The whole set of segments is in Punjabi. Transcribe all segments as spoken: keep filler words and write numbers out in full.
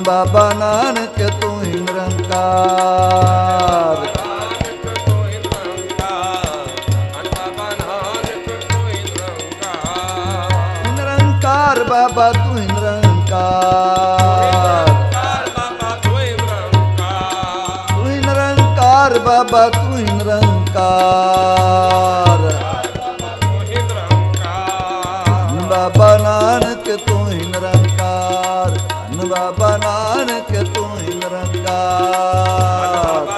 बाबा नानक तू ही निरंकार। निरंकार बाबा तू ही निरंकार। तू ही निरंकार बाबा तू ही निरंकार। बाबा नानक तू ही निरंकार। बाबा नानक तू ही निरंकार।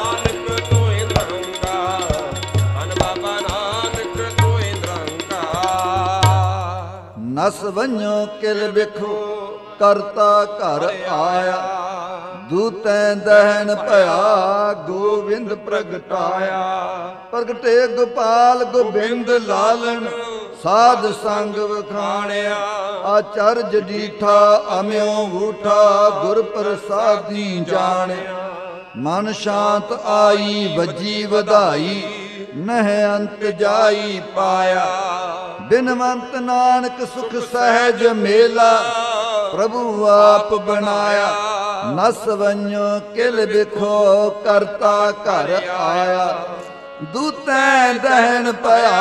नस वंजो किल बिखो करता घर आया। दूतैं दहन भया गोविंद प्रगटाया। प्रगटे गोपाल गोबिंद लालन साध संग वखाणिया। आचर्ज डीठा अम्यो ऊठा गुर प्रसादी जाणिया। मन शांत आई वजी वधाई नह अंत जाई पाया। बिनवंत नानक सुख सहज मेला प्रभु आप बनाया। नस वंजो किल बिखो करता घर आया। दूतैं दहन पया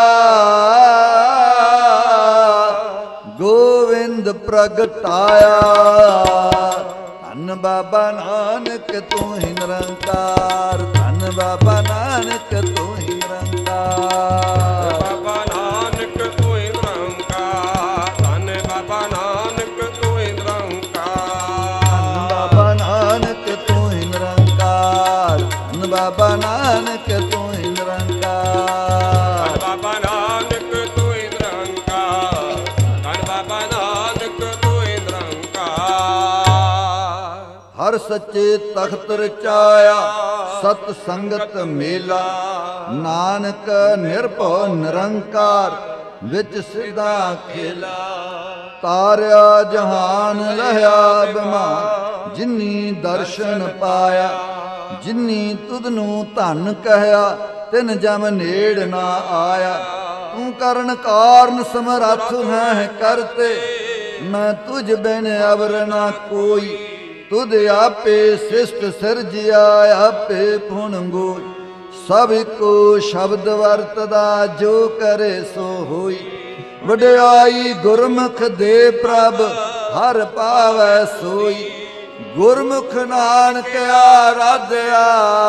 गोविंद प्रगटाया। धन बाबा नानक तू ही निरंकार। धन बाबा नानक तू ही निरंकार। बाबा नानक तू ही निरंकार। धन बाबा नानक तू ही निरंकार। बाबा नानक तू ही निरंकार। धन बाबा नानक तू ही निरंकार। बाबा नानक तू ही निरंकार। धन बाबा नानक तू ही निरंकार। हर सच्चे तख्त रचाया सत संगत मेला। नानक निर्भव निरंकार विच सिधा खेला। तारिया जहान लह्या बिमान जिन्नी दर्शन पाया। जिन्नी तुधनू धन कहया तिन जम नेड़ ना आया। तू करन कारण समरथ है करते मैं तुझ बिन अवर ना कोई। तुध आपे शिष्ट सिरजिया आपे पुन गोई। सब को शब्द वरतदा जो करे सो होई। वड्याई गुरमुख दे प्रभ हर पावै सोई। गुरमुख नानक आराध्या।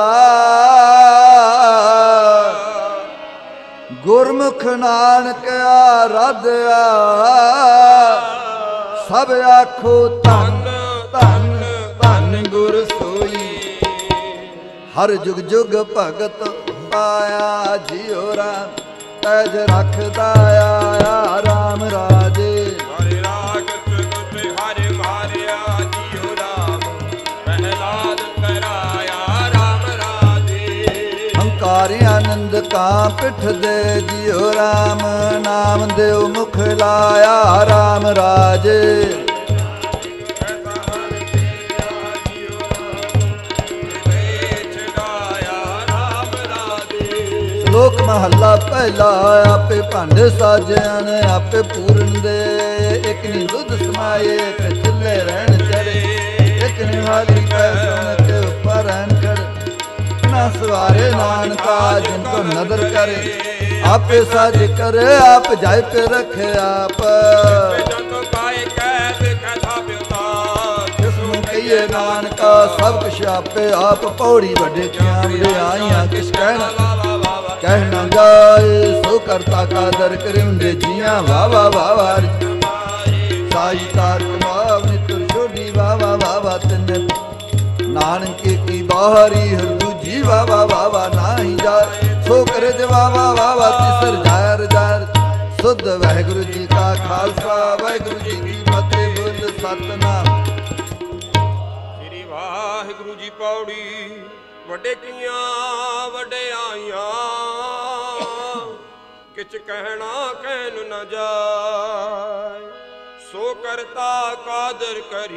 गुरमुख नानक आराध्या। सब आखो धन धन धन गुर सोई। हर जुग जुग भगत पाया जियो राम। तज रखदा आया राम राजे। हरे रागत तुते हरे मारिया जियो राम। प्रहलाद कराया राम राजे। हंकारी आनंद का पिठ दे जियो राम। नाम देव मुख लाया राम राजे। लोक महला पहला आपे भांडे साजिया ने आपे पूरन दे। एक नी दुध समाये एक चुल्हे रहन चढ़े। एक नी हाली पैसों के ऊपर रहन खड़े। ना सवारे नानका जिनको नदर करे। आपे साज करे आप जाय पे रखे आप। किसनू कहिए नानका सब कुछ आपे आप। पौड़ी वड्डे क्यामरे आइया किस कहना कहना जाए। सो करता का दर करिंदे जिया वाह वाह वाह वाह। साई तार कमाव नितर छोड़ी वाह वाह वाह वाह। तिन नानक की बाहरी हर दूजी वाह वाह वाह वाह। नाही जाए सो करे दे वाह वाह वाह वाह। तिसर जार जार सुध वाहिगुरु जी का खालसा वाहिगुरु जी की फतेह। बोल सतनाम। श्री वाहिगुरु जी पौड़ी। वड्डे कीਆਂ वड्डिਆਈਆਂ किच कहना कहन न जाए। सो करता कादर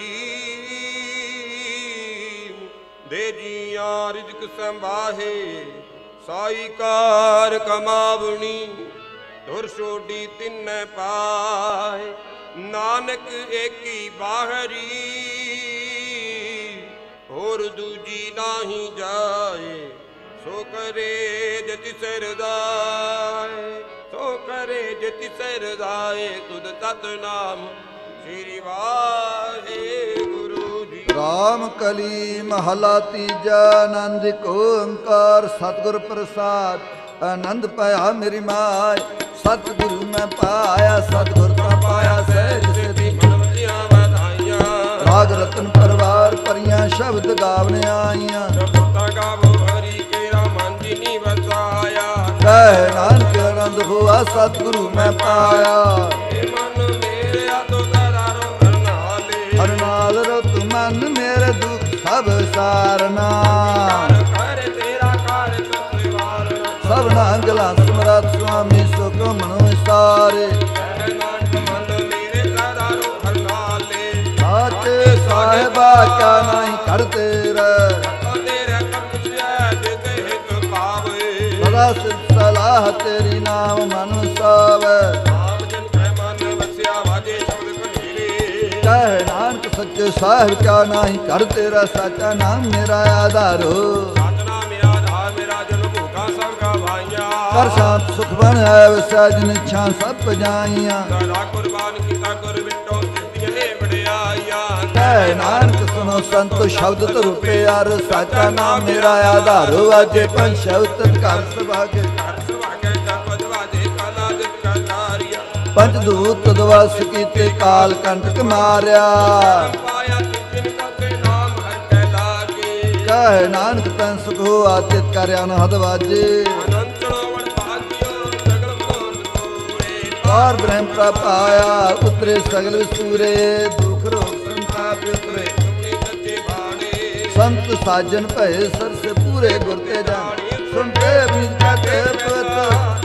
करीम। दे जिया रिज़्क संभाहे साई कार कमावनी। धुर छोड़ी तिन्ने पाए नानक एकी बाहरी। ਹੋਰ ਦੂਜੀ ਨਾਹੀ ਜਾਏ। ਸੋ ਕਰੇ ਜਤਿ ਸਰਦਾਏ, ਸੋ ਕਰੇ ਜਤਿ ਸਰਦਾਏ। ਤੁਧ ਸਤਨਾਮ ਸ੍ਰੀ ਵਾਹਿਗੁਰੂ ਜੀ। ਰਾਮ ਕਲੀ ਮਹਲਾ ਤੀਜਾ। ਆਨੰਦ ਏਕ ਓੰਕਾਰ ਸਤਿਗੁਰ ਪ੍ਰਸਾਦ। ਆਨੰਦ ਪਾਇਆ ਮੇਰੀ ਮਾਏ, ਸਤਿਗੁਰੂ ਮੈਂ ਪਾਇਆ। ਸਤਿਗੁਰ ਤਾਂ ਪਾਇਆ ਸਹਿਜ ਸਿਧੀ ਮਨਵਤੀਆਂ ਵਧਾਈਆਂ। ਰਾਗ ਰਤਨ ਪਰਵਾਰ ਭਰੀਆਂ ਸ਼ਬਦ ਗਾਵਣ ਆਈਆਂ। ਸ਼ਬਦਾਂ ਗਾਵੋ ਹਰੀ ਕੇਰਾ ਮਨ ਜਿਨੀ ਵਸਾਇਆ। ਕਹਿ ਨਾਨਕ ਆਨੰਦ ਹੋਆ ਸਤਿਗੁਰੂ ਮੈਂ ਪਾਇਆ। ਇਹ ਮਨ ਮੇਰਿਆ ਤੋ ਦਰਾਰੋ ਹਰਨਾਲੇ। ਹਰ ਨਾਲ ਰਤ ਮਨ ਮੇਰੇ ਦੁਖ ਸਭ ਸਾਰਨਾ। ਕਰ ਤੇਰਾ ਕਰ ਸਤਿਵਾਰਨਾ। ਸਭਨਾ ਗਲਾ ਸਮਰੱਥ ਸੁਆਮੀ ਸੁਖ ਮਨੋ ਵਿਸਾਰੇ। ਕਹਿ ਨਾਨਕ ਮਨ ਮੇਰੇ ਦਰਾਰੋ ਹਰਨਾਲੇ। ਸਾਚੇ ਸਾਹਿਬਾ ਕਾ ਨਹੀਂ ਕਰ ਤੇਰਾ। ਤੇਰੇ ਕਪਸਿਆ ਜਿਤ ਹਿਤ ਪਾਵੇ। ਸਦਾ ਸਿਧ ਸਲਾਹ ਤੇਰੀ ਨਾਮ ਮਨ ਵਸਾਵੈ। ਨਾਮ ਜਨ ਕੈ ਮਨ ਵਸਿਆ ਵਾਜੇ ਸ਼ਬਦ ਕਲੀਰੇ। ਕਹਿ ਨਾਨਕ ਸੱਚੇ ਸਾਹਿਬ ਕਾ ਨਹੀਂ ਕਰ ਤੇਰਾ। ਸਾਚਾ ਨਾਮ ਮੇਰਾ ਆਧਾਰੋ। ਸਤਨਾਮ ਮੇਰਾ ਆਧਾਰ ਮੇਰਾ ਜਨ ਭੂਖਾ ਸਭ ਗਵਾਈਆਂ। ਕਰ ਸ਼ਾਂਤ ਸੁਖ ਬਨ ਹੈ ਵਸੈ ਜਿਨ ਇੱਛਾ ਸਭ ਪਜਾਈਆਂ। ਸਦਾ ਕੁਰਬਾਨ ਕੀਤਾ ਗੁਰ ਵਿਟੋ ਤਿਸਤੀਏ ਵਡਿਆਈਆਂ। ਕਹਿ ਨਾਨਕ ਸੁਨੋ ਸੰਤ ਸ਼ਬਦ ਧਰੁ ਪਿਆਰ। ਸਾਚਾ ਨਾਮ ਮੇਰਾ ਆਧਾਰੋ। ਵਾਜੇ ਪੰਜ ਸ਼ਬਦ ਘਰ ਸੁਭਾਗੇ। ਘਰ ਸੁਭਾਗੇ ਜਪਦ ਵਾਜੇ ਕਾਲਾ ਜਿਤ ਕਰਤਾਰੀਆ। ਪੰਜ ਦੂਤ ਦਵਸ ਕੀਤੇ ਕਾਲ ਕੰਟਕ ਮਾਰਿਆ। ਪਾਇਆ ਤਿਨ ਕਤੇ ਨਾਮ ਹਰ ਕੈ ਲਾਗੇ। ਕਹਿ ਨਾਨਕ ਤਨ ਸੁਖ ਹੋਆ ਤਿਤ ਕਰ ਅਨਹਦ ਵਾਜੇ। ਅਨੰਤ ਚੜੋਵਣ ਭਾਗਿਓ ਸਗਲ ਮੋਨ ਤੋਰੇ। ਪਾਰ ਬ੍ਰਹਮ ਪ੍ਰਭ ਆਇਆ ਉਤਰੇ ਸਗਲ ਵਿਸੂਰੇ। ਦੁਖ ਰੋਗ ਸੰਤਾਪ ਉਤਰੇ ਤੁਮਨੇ ਸੱਚੇ ਬਾਣੇ। ਸੰਤ ਸਾਜਨ ਭਏ ਸਰਸੇ ਪੂਰੇ ਗੁਰ ਤੇ ਜਾਣ। ਸੁਣਤੇ ਬਿਨ ਕਤੇ ਪਤ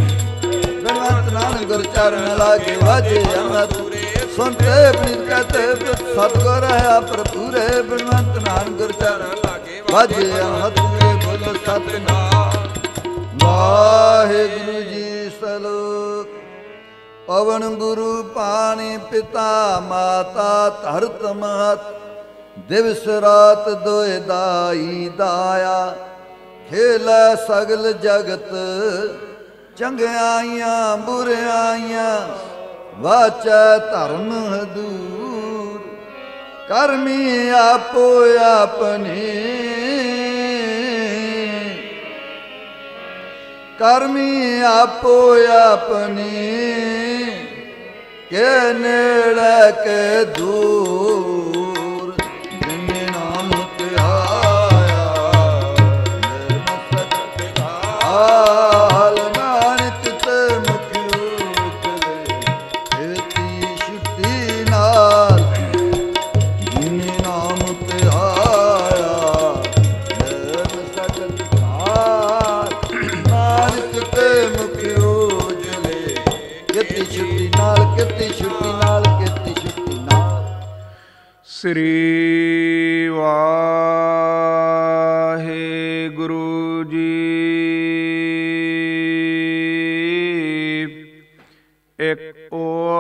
ਬਲਵੰਤ ਨਾਨਕ ਗੁਰ ਚਰਨ ਲਾਗੇ ਵਾਜੇ ਅਮਰਤ। ਸੁਣਤੇ ਬਿਨ ਕਤੇ ਪਤ ਸਤਿਗੁਰ ਹੈ ਪ੍ਰਭੂਰੇ। ਬਲਵੰਤ ਨਾਨਕ ਗੁਰ ਚਰਨ ਲਾਗੇ ਵਾਜੇ ਅਮਰਤ। ਬੋਲ ਸਤਿਨਾਮ ਵਾਹਿਗੁਰੂ ਜੀ। ਸਲੋਕ ਪਵਨ ਗੁਰੂ ਪਾਣੀ ਪਿਤਾ ਮਾਤਾ ਧਰਤ ਮਹਤ। ਦਿਵਸ ਰਾਤ ਦੋਇ ਦਾਈ ਦਾਇਆ। ਖੇਲੈ ਸਗਲ ਜਗਤ ਚੰਗਿਆਈਆਂ ਬੁਰਿਆਈਆਂ। ਵਾਚੈ ਧਰਮ ਹਦੂਰ ਕਰਮੀ ਆਪੋ ਆਪਣੀ। ਕਰਮੀ ਆਪੋ ਆਪਣੀ ਕੇ ਨੇੜੇ ਕੇ ਦੂਰ। ਜਿਨੇ ਨਾਮ ਤੇ ਆਇਆ ਨਿਰਮਸਕ ਹਾਲ। ਨਾਨਕ ਤੇ ਮੁਖ ਉਚਲੇ ਏਤੀ ਛੁੱਟੀ ਨਾਲ। ਜਿਨੇ ਨਾਮ ਤੇ ਆਇਆ ਨਿਰਮਸਕ ਹਾਲ। ਨਾਨਕ ਤੇ ਮੁਖ ਉਜਲੇ ਕਿਤੇ ਛੁੱਟੀ ਨਾਲ। ਕਿਤੇ ਛੁੱਟੀ ਨਾਲ। ਕਿਤੇ ਛੁੱਟੀ ਨਾਲ। ਸ੍ਰੀ ਵਾਹਿਗੁਰੂ ਜੀ। ਇਕ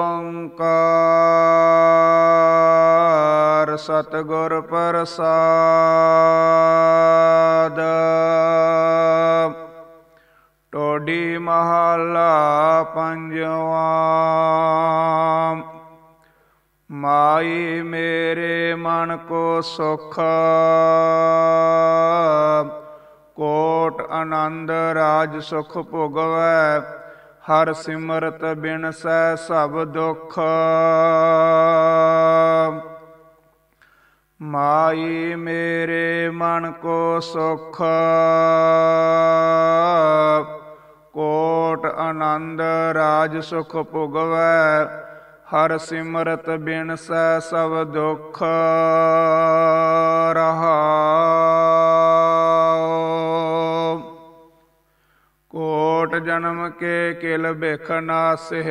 ਓੰਕਾਰ ਸਤਿਗੁਰ ਪ੍ਰਸਾਦ। ਟੋਡੀ ਮਹਲਾ ਪੰਜਵਾ। ਮਾਈ ਮੇਰੇ ਮਨ ਕੋ ਸੁਖ ਕੋਟ ਆਨੰਦ ਰਾਜ ਸੁਖ ਭੋਗਵੈ। ਹਰ ਸਿਮਰਤ ਬਿਨਸੈ ਸਭ ਦੁਖ। ਮਾਈ ਮੇਰੇ ਮਨ ਕੋ ਸੁਖ ਕੋਟ ਆਨੰਦ ਰਾਜ ਸੁਖ ਭੋਗਵੈ। ਹਰ ਸਿਮਰਤ ਬਿਨਸੈ ਸਭ ਦੁਖ। ਰਹਾਉ ਕੋਟ ਜਨਮ ਕੇ ਕਿਲ ਬਿਖ ਨਾਸਹਿ।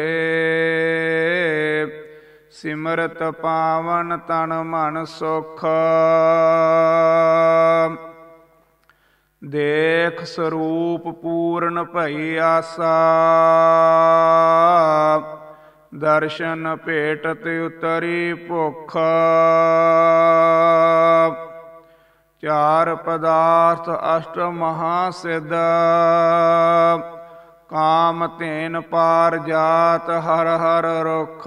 ਸਿਮਰਤ ਪਾਵਨ ਤਨ ਮਨ ਸੁਖ। ਦੇਖ ਸਰੂਪ ਪੂਰਨ ਭਈ ਆਸਾ। ਦਰਸ਼ਨ ਭੇਟਤ ਉਤਰੀ ਭੁਖ। ਚਾਰ ਪਦਾਰਥ ਅਸ਼ਟ ਮਹਾਸਿੱਧ ਕਾਮ ਧੇਨ ਪਾਰ ਜਾਤ ਹਰ ਹਰ ਰੁਖ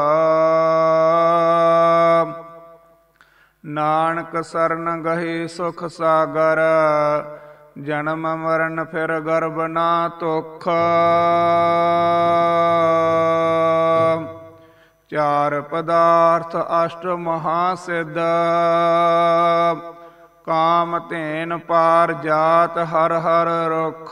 ਨਾਨਕ ਸਰਨ ਗਹੇ ਸੁਖ ਸਾਗਰ ਜਨਮ ਮਰਨ ਫਿਰ ਗਰਭ ਨਾ ਤੁਖ ਚਾਰ ਪਦਾਰਥ ਅਸ਼ਟ ਮਹਾਸਿੱਧ ਕਾਮ ਧੇਨ ਪਾਰ ਜਾਤ ਹਰ ਹਰ ਰੁਖ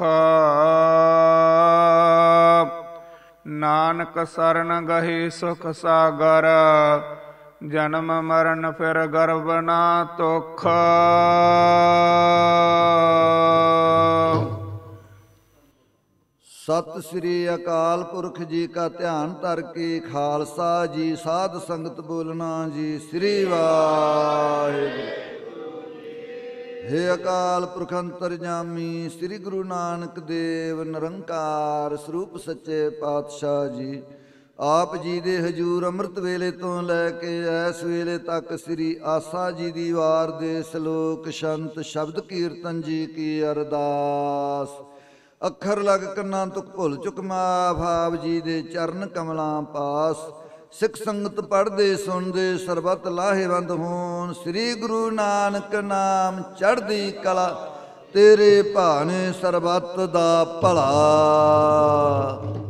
ਨਾਨਕ ਸਰਨ ਗਹੇ ਸੁਖ ਸਾਗਰ ਜਨਮ ਮਰਨ ਫਿਰ ਗਰਭ ਨਾ ਤੁਖ ਸਤਿ ਸ੍ਰੀ ਅਕਾਲ ਪੁਰਖ ਜੀ ਕਾ ਧਿਆਨ ਧਰ ਕੇ ਖਾਲਸਾ ਜੀ ਸਾਧ ਸੰਗਤ ਬੋਲਣਾ ਜੀ ਸ੍ਰੀ ਵਾਹਿਗੁਰੂ। ਹੇ ਅਕਾਲ ਪੁਰਖ ਅੰਤਰਜਾਮੀ ਸ੍ਰੀ ਗੁਰੂ ਨਾਨਕ ਦੇਵ ਨਿਰੰਕਾਰ ਸਰੂਪ ਸੱਚੇ ਪਾਤਸ਼ਾਹ ਜੀ, ਆਪ ਜੀ ਦੇ ਹਜੂਰ ਅੰਮ੍ਰਿਤ ਵੇਲੇ ਤੋਂ ਲੈ ਕੇ ਇਸ ਵੇਲੇ ਤੱਕ ਸ੍ਰੀ ਆਸਾ ਜੀ ਦੀ ਵਾਰ ਦੇ ਸ਼ਲੋਕ ਸ਼ੰਤ ਸ਼ਬਦ ਕੀਰਤਨ ਜੀ ਕੀ ਅਰਦਾਸ। ਅੱਖਰ ਲਗ ਕੰਨਾਂ ਤੁਕ ਭੁੱਲ ਚੁੱਕ ਮਾਫ ਆਪ ਜੀ ਦੇ ਚਰਨ ਕਮਲਾਂ ਪਾਸ। ਸਿੱਖ ਸੰਗਤ ਪੜ੍ਹਦੇ ਸੁਣਦੇ ਸਰਬਤ ਲਾਹੇਵੰਦ ਹੋਣ। ਸ੍ਰੀ ਗੁਰੂ ਨਾਨਕ ਨਾਮ ਚੜ੍ਹਦੀ ਕਲਾ ਤੇਰੇ ਭਾਣੇ ਸਰਬੱਤ ਦਾ ਭਲਾ।